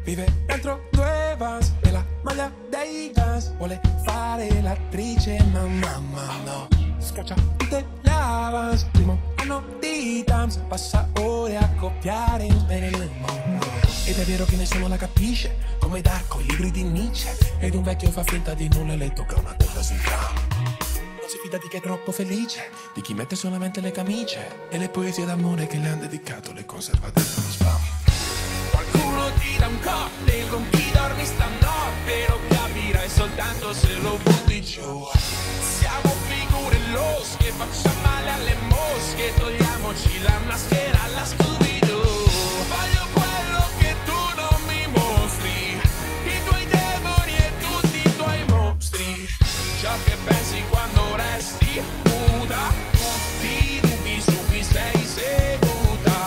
Vive dentro due vans e la maglia dei Guns. Vuole fare l'attrice ma mamma no. Scaccia tutte le avance. Primo anno di dance. Passa ore a copiare bene il mondo. Ed è vero che nessuno la capisce, come Darko, i libri di Nietzsche. Ed un vecchio fa finta di nulla e le tocca una terra sul tram. Non si fida di chi è troppo felice, di chi mette solamente le camicie e le poesie d'amore che le han dedicato le conservate nello spam. Qualcuno ti dà un cocktail con chi dormi stanotte, lo capirai soltanto se lo butti giù. Siamo figure losche, facciamo male alle mosche, togliamoci la maschera alla Scooby-Doo. Voglio quello che tu non mi mostri, i tuoi demoni e tutti i tuoi mostri. Ciò che pensi quando resti muta, tutti i dubbi su cui sei seduta.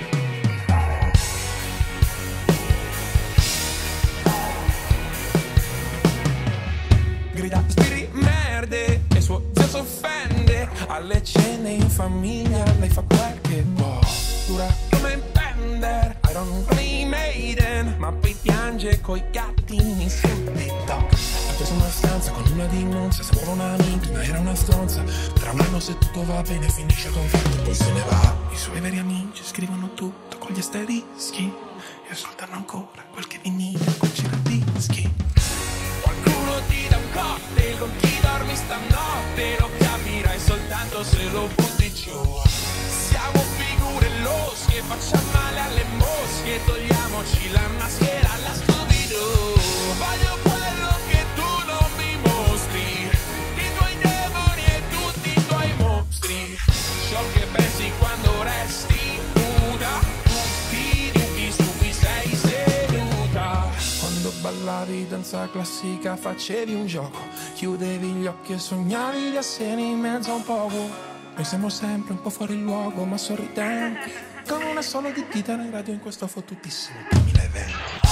Grida spiri merde e suo zio s'offende. Alle cene in famiglia lei fa quel che può. Dura come Bender, Iron Maiden, ma poi piange coi gattini su TikTok. Ha preso una stanza con una dimonza, sembrava una minchia, era una stronza. Tra un anno se tutto va bene finisce con fatto e poi se ne va. I suoi veri amici scrivono tutto con gli asterischi e ascoltano ancora qualche vinile con giradischi. Qualcuno ti dà un cocktail con chi dormi stanotte, lo capirai soltanto se lo butti giù. Siamo figure losche, facciamo male alle mosche, togliamoci la maschera alla Scooby-Doo. Voglio quello che tu non mi mostri, i tuoi demoni e tutti i tuoi mostri. Ciò che pensi quando resti nuda, tutti i dubbi su cui sei seduta. Quando ballavi danza classica facevi un gioco, chiudevi gli occhi e sognavi di essere in mezzo a un poco. Noi siamo sempre un po' fuori luogo ma sorridenti, con una sola di chitarra in radio in questo fottutissimo 2020.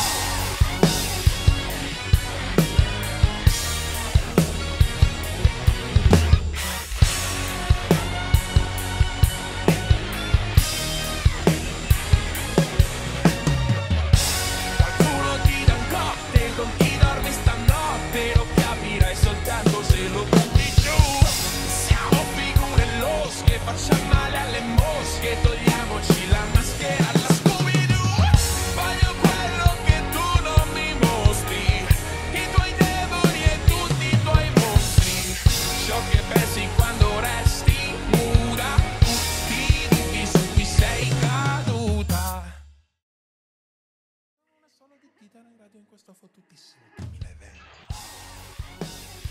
Qualcuno ti dà un cocktail con chi dormi stanotte, lo capirai soltanto se lo butti giù. Siamo figure losche, facciamo male alle mosche, togliamoci la maschera alla Scooby-Doo. Voglio quello che tu non mi mostri, i tuoi demoni e tutti i tuoi mostri. Ciò che pensi quando resti nuda, tutti i dubbi su cui sei caduta. Una sola di chitarra in radio in questo fottutissimo 2020.